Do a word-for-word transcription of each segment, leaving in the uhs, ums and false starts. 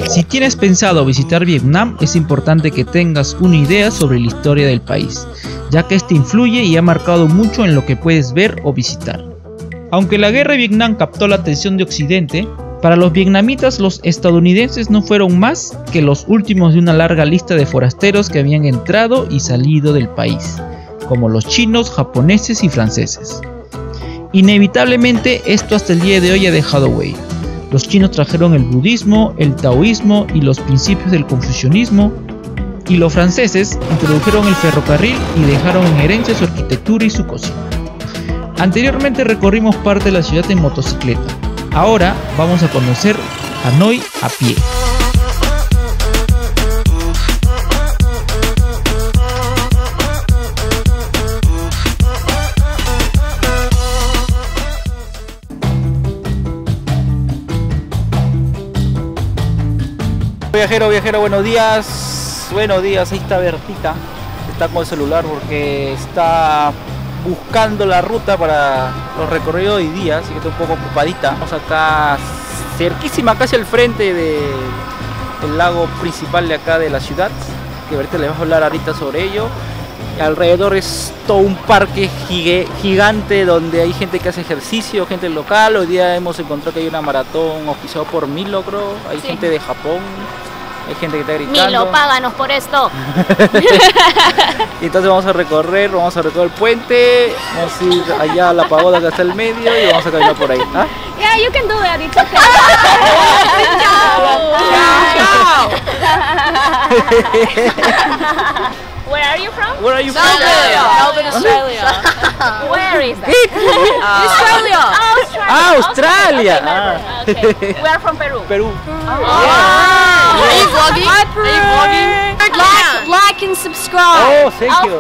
Si tienes pensado visitar Vietnam, es importante que tengas una idea sobre la historia del país, ya que este influye y ha marcado mucho en lo que puedes ver o visitar. Aunque la guerra de Vietnam captó la atención de Occidente, para los vietnamitas los estadounidenses no fueron más que los últimos de una larga lista de forasteros que habían entrado y salido del país, como los chinos, japoneses y franceses. Inevitablemente esto hasta el día de hoy ha dejado huella. Los chinos trajeron el budismo, el taoísmo y los principios del confucianismo, y los franceses introdujeron el ferrocarril y dejaron en herencia su arquitectura y su cocina. Anteriormente recorrimos parte de la ciudad en motocicleta, ahora vamos a conocer Hanoi a pie. Viajero, viajero, buenos días. Buenos días, ahí está Bertita. Está con el celular porque está buscando la ruta para los recorridos de hoy día, así que está un poco ocupadita. Estamos acá cerquísima, casi al frente de, del lago principal de acá de la ciudad, que ahorita les voy a hablar ahorita sobre ello. Alrededor es todo un parque gigante donde hay gente que hace ejercicio, gente local. Hoy día hemos encontrado que hay una maratón auspiciada por Milo, creo. Hay sí. gente de Japón, hay gente que está gritando. Milo, páganos por esto. Y entonces vamos a recorrer, vamos a recorrer el puente, vamos a ir allá a la pagoda que está en el medio y vamos a caminar por ahí. ¿Ah? Yeah, you can do that. It's okay. Where are you from? Where are you from? Melbourne, Australia. Where is that? Uh, Australia. Ah, Australia. Ah, okay, okay. We are from Peru. Perú. Oh. Wow. Are you vlogging? Hi, Peru. Are you vlogging? Like, like and subscribe. Oh, thank you.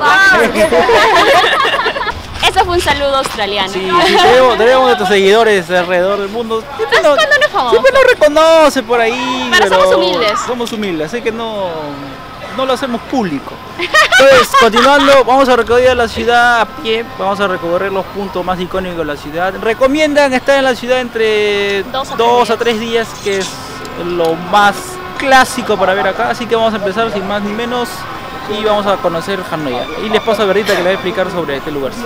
Eso fue un saludo australiano. Sí, sí, tenemos, tenemos nuestros seguidores alrededor del mundo. Siempre nos, ¿Cuándo nos vamos? Siempre nos reconoce por ahí. Pero, pero somos humildes. Somos humildes, así que no, no lo hacemos público. Entonces, continuando, vamos a recorrer la ciudad a pie, vamos a recorrer los puntos más icónicos de la ciudad. Recomiendan estar en la ciudad entre dos a, dos a tres días, que es lo más clásico para ver acá, así que vamos a empezar sin más ni menos y vamos a conocer Hanoi. Y les paso a Bertita que le va a explicar sobre este lugar.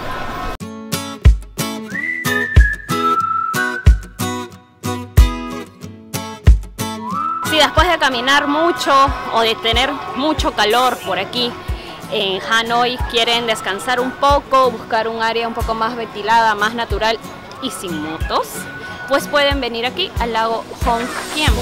Sí, después de caminar mucho o de tener mucho calor por aquí en Hanoi, quieren descansar un poco, buscar un área un poco más ventilada, más natural y sin motos, pues pueden venir aquí al lago Hon Kiem.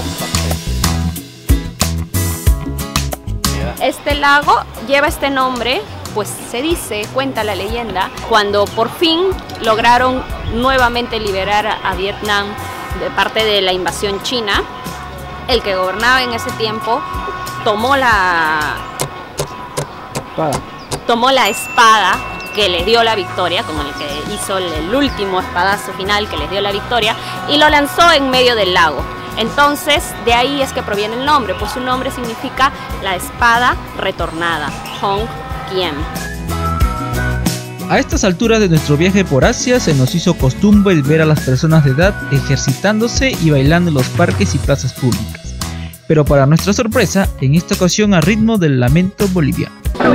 Este lago lleva este nombre, pues se dice, cuenta la leyenda, cuando por fin lograron nuevamente liberar a Vietnam de parte de la invasión china. El que gobernaba en ese tiempo tomó la espada. tomó la espada que les dio la victoria, como el que hizo el último espadazo final que les dio la victoria, y lo lanzó en medio del lago. Entonces, de ahí es que proviene el nombre, pues su nombre significa la espada retornada, Hon Kiem. A estas alturas de nuestro viaje por Asia se nos hizo costumbre el ver a las personas de edad ejercitándose y bailando en los parques y plazas públicas. Pero para nuestra sorpresa, en esta ocasión a ritmo del lamento boliviano.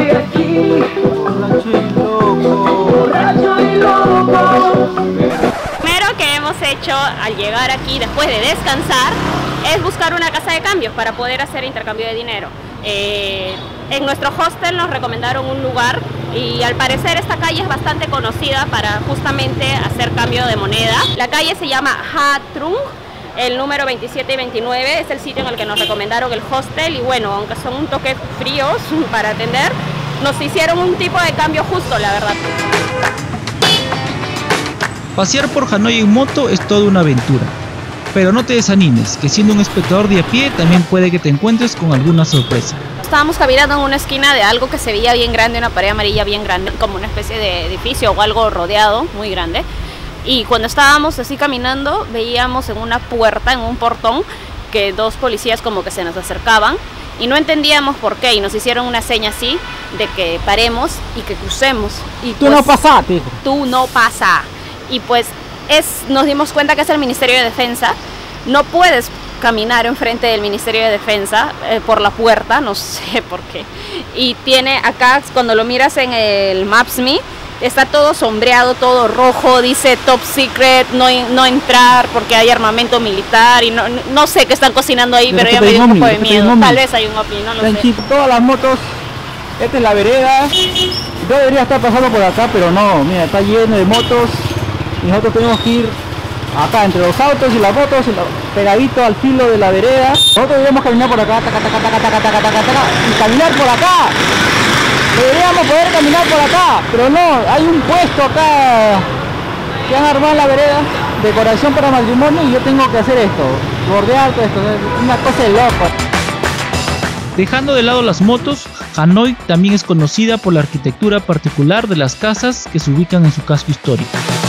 Primero que hemos hecho al llegar aquí después de descansar es buscar una casa de cambios para poder hacer intercambio de dinero. Eh, en nuestro hostel nos recomendaron un lugar y al parecer esta calle es bastante conocida para justamente hacer cambio de moneda. La calle se llama Ha Trung, el número veintisiete y veintinueve es el sitio en el que nos recomendaron el hostel y bueno, aunque son un toque fríos para atender, nos hicieron un tipo de cambio justo, la verdad. Pasear por Hanoi en moto es toda una aventura, pero no te desanimes, que siendo un espectador de a pie también puede que te encuentres con alguna sorpresa. Estábamos caminando en una esquina de algo que se veía bien grande, una pared amarilla bien grande, como una especie de edificio o algo rodeado, muy grande. Y cuando estábamos así caminando, veíamos en una puerta, en un portón, que dos policías como que se nos acercaban y no entendíamos por qué, y nos hicieron una seña así de que paremos y que crucemos. Y tú pues, no pasas, tío. Tú no pasas. Y pues es, nos dimos cuenta que es el Ministerio de Defensa. No puedes caminar enfrente del Ministerio de Defensa eh, por la puerta, no sé por qué. Y tiene acá, cuando lo miras en el Maps Me, está todo sombreado, todo rojo, dice top secret, no, no entrar porque hay armamento militar y no, no sé qué están cocinando ahí, pero ya me dio un poco de miedo. Tal vez hay un ovni, no lo sé. Todas las motos, esta es la vereda, yo debería estar pasando por acá, pero no, mira, está lleno de motos y nosotros tenemos que ir acá entre los autos y las motos, pegadito al filo de la vereda. Nosotros deberíamos caminar por acá, taca, taca, taca, taca, taca, taca, taca, y caminar por acá. Deberíamos poder caminar por acá, pero no, hay un puesto acá que han armado en la vereda, decoración para matrimonio, y yo tengo que hacer esto, bordear todo esto, es una cosa de loco. Dejando de lado las motos, Hanoi también es conocida por la arquitectura particular de las casas que se ubican en su casco histórico.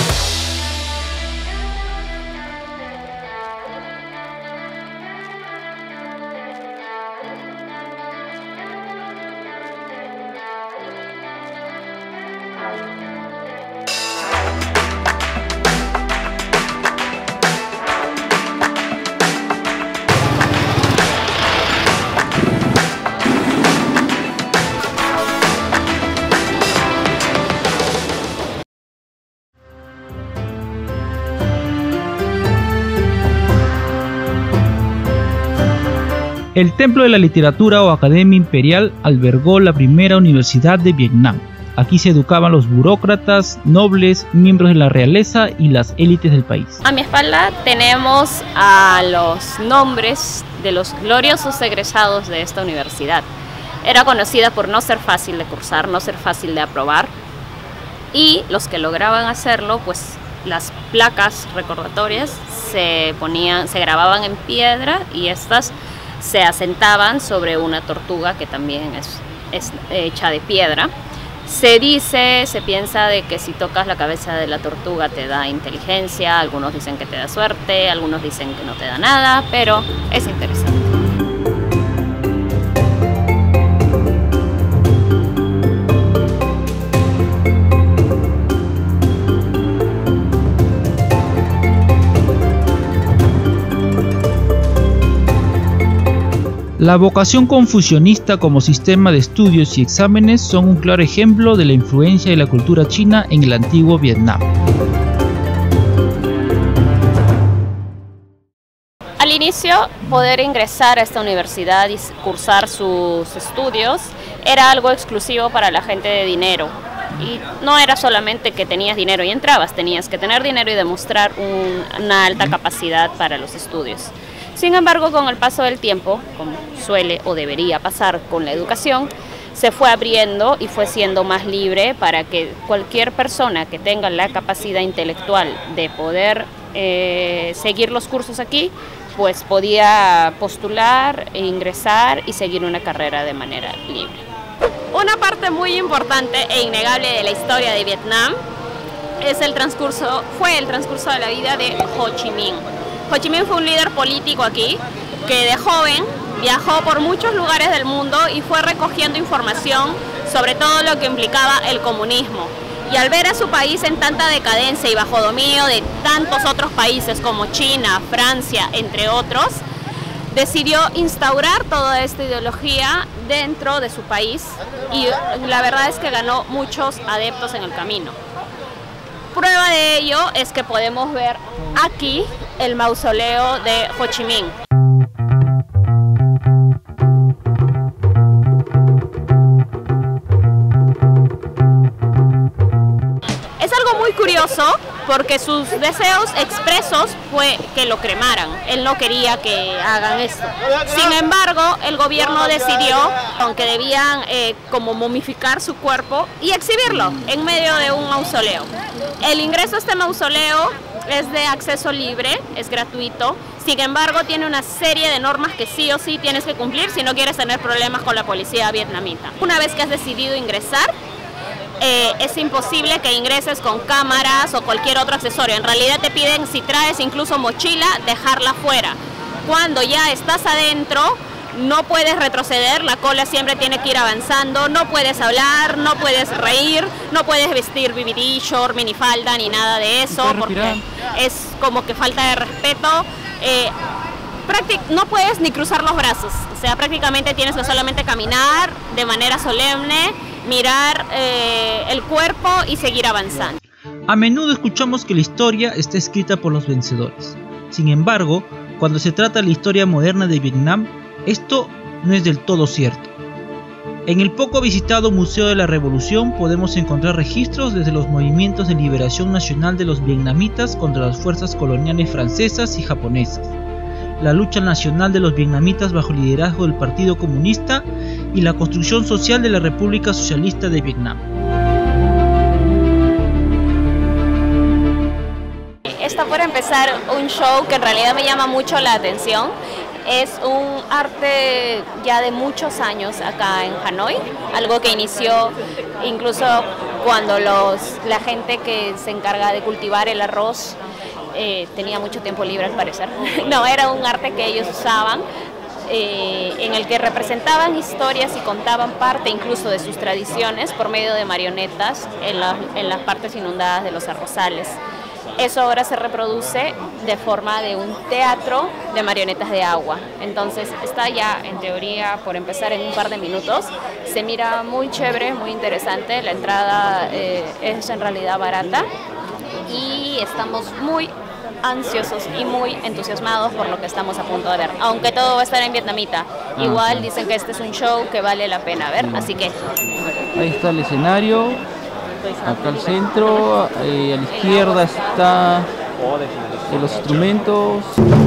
El Templo de la Literatura o Academia Imperial albergó la primera universidad de Vietnam. Aquí se educaban los burócratas, nobles, miembros de la realeza y las élites del país. A mi espalda tenemos a los nombres de los gloriosos egresados de esta universidad. Era conocida por no ser fácil de cursar, no ser fácil de aprobar, y los que lograban hacerlo, pues las placas recordatorias se ponían, se grababan en piedra y estas se asentaban sobre una tortuga que también es, es hecha de piedra. Se dice, se piensa de que si tocas la cabeza de la tortuga te da inteligencia, algunos dicen que te da suerte, algunos dicen que no te da nada, pero es interesante. La vocación confucionista como sistema de estudios y exámenes son un claro ejemplo de la influencia de la cultura china en el antiguo Vietnam. Al inicio, poder ingresar a esta universidad y cursar sus estudios era algo exclusivo para la gente de dinero. Y no era solamente que tenías dinero y entrabas, tenías que tener dinero y demostrar un, una alta capacidad para los estudios. Sin embargo, con el paso del tiempo, como suele o debería pasar con la educación, se fue abriendo y fue siendo más libre para que cualquier persona que tenga la capacidad intelectual de poder eh, seguir los cursos aquí, pues podía postular, e ingresar y seguir una carrera de manera libre. Una parte muy importante e innegable de la historia de Vietnam es el transcurso, fue el transcurso de la vida de Ho Chi Minh. Ho Chi Minh fue un líder político aquí que de joven viajó por muchos lugares del mundo y fue recogiendo información sobre todo lo que implicaba el comunismo. Y al ver a su país en tanta decadencia y bajo dominio de tantos otros países como China, Francia, entre otros, decidió instaurar toda esta ideología dentro de su país y la verdad es que ganó muchos adeptos en el camino. Prueba de ello es que podemos ver aquí el mausoleo de Ho Chi Minh. Es algo muy curioso porque sus deseos expresos fue que lo cremaran. Él no quería que hagan esto. Sin embargo, el gobierno decidió, aunque debían eh, como momificar su cuerpo y exhibirlo en medio de un mausoleo. El ingreso a este mausoleo es de acceso libre, es gratuito. Sin embargo, tiene una serie de normas que sí o sí tienes que cumplir si no quieres tener problemas con la policía vietnamita. Una vez que has decidido ingresar, Eh, es imposible que ingreses con cámaras o cualquier otro accesorio. En realidad te piden, si traes incluso mochila, dejarla fuera. Cuando ya estás adentro, no puedes retroceder, la cola siempre tiene que ir avanzando, no puedes hablar, no puedes reír, no puedes vestir B B D, short, minifalda, ni nada de eso, porque es como que falta de respeto. Eh, no puedes ni cruzar los brazos, o sea, prácticamente tienes que solamente caminar de manera solemne, mirar eh, el cuerpo y seguir avanzando. A menudo escuchamos que la historia está escrita por los vencedores. Sin embargo, cuando se trata de la historia moderna de Vietnam, esto no es del todo cierto. En el poco visitado Museo de la Revolución podemos encontrar registros desde los movimientos de liberación nacional de los vietnamitas contra las fuerzas coloniales francesas y japonesas, la lucha nacional de los vietnamitas bajo el liderazgo del Partido Comunista y la construcción social de la República Socialista de Vietnam. Está por empezar un show que en realidad me llama mucho la atención. Es un arte ya de muchos años acá en Hanoi, algo que inició incluso cuando los, la gente que se encarga de cultivar el arroz eh, tenía mucho tiempo libre al parecer. No, era un arte que ellos usaban, eh, en el que representaban historias y contaban parte incluso de sus tradiciones por medio de marionetas en, la, en las partes inundadas de los arrozales. Eso ahora se reproduce de forma de un teatro de marionetas de agua. Entonces está ya en teoría por empezar en un par de minutos. Se mira muy chévere, muy interesante. La entrada eh, es en realidad barata y estamos muy ansiosos y muy entusiasmados por lo que estamos a punto de ver. Aunque todo va a estar en vietnamita. Igual dicen que este es un show que vale la pena ver, así que... Ahí está el escenario. Acá al centro, eh, a la izquierda está eh, los instrumentos.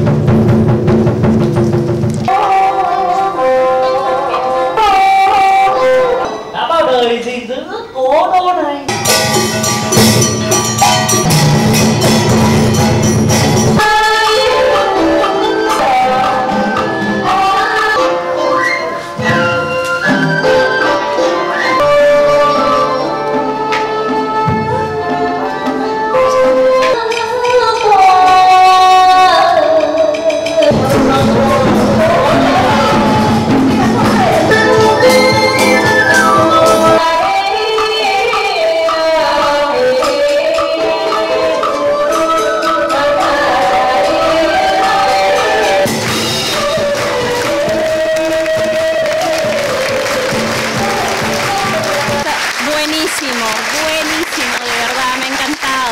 Buenísimo, buenísimo, de verdad, me ha encantado.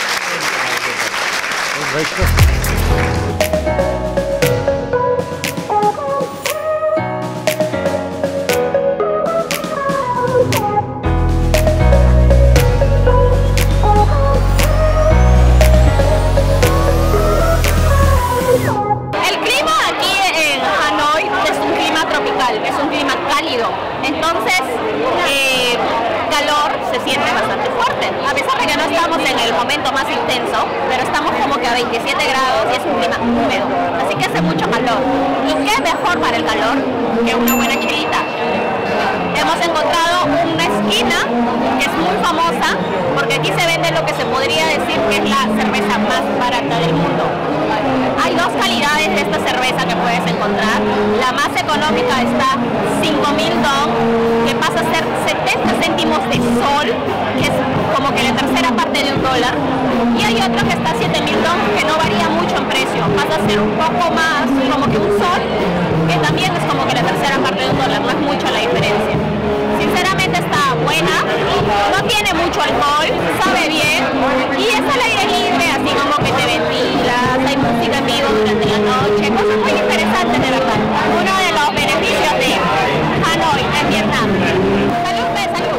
El clima aquí en Hanoi es un clima tropical, es un clima cálido, entonces eh, calor se siente bastante fuerte, a pesar de que no estamos en el momento más intenso, pero estamos como que a veintisiete grados y es un clima húmedo, así que hace mucho calor. ¿Y qué mejor para el calor que una buena chelita? Hemos encontrado una esquina que es muy famosa porque aquí se vende lo que se podría decir que es la cerveza más barata del mundo. Hay dos calidades de esta cerveza que puedes encontrar. La más económica está cinco mil dong, que pasa a ser setenta céntimos de sol, que es como que la tercera parte de un dólar. Y hay otra que está a siete mil dong, que no varía mucho en precio, pasa a ser un poco más como que un sol, que también es como que la tercera parte de un dólar, no es mucho la diferencia. Sinceramente está buena, no tiene mucho alcohol, sabe bien y es al aire libre, así como que te ventilas, hay música en vivo durante la noche, cosas muy interesantes de verdad. Uno de los beneficios de Hanoi en Vietnam. Salud, pues, salud.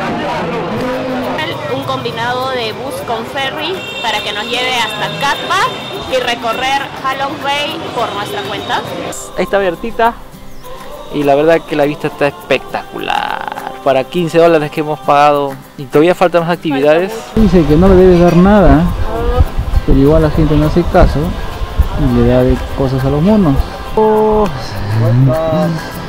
Un combinado de bus con ferry para que nos lleve hasta Cat Ba y recorrer Ha Long Bay por nuestra cuenta. Ahí está Bertita y la verdad que la vista está espectacular. Para quince dólares que hemos pagado y todavía faltan más actividades. Dice que no le debes dar nada, pero igual la gente no hace caso y le da de cosas a los monos. Oh.